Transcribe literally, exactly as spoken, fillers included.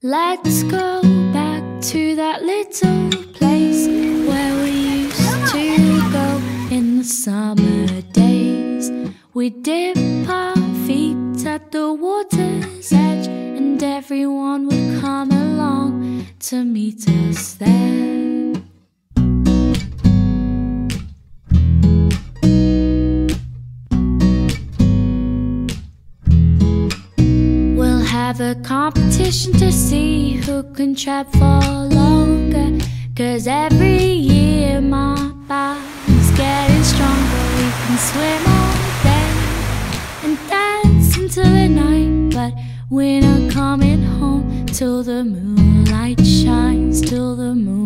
Let's go back to that little place where we used to go in the summer days. We'd dip our feet at the water's edge, and everyone would come along to meet us there. Have a competition to see who can trap for longer, 'cause every year my body's getting stronger. We can swim all day and dance into the night, but we're not coming home till the moonlight shines, till the moon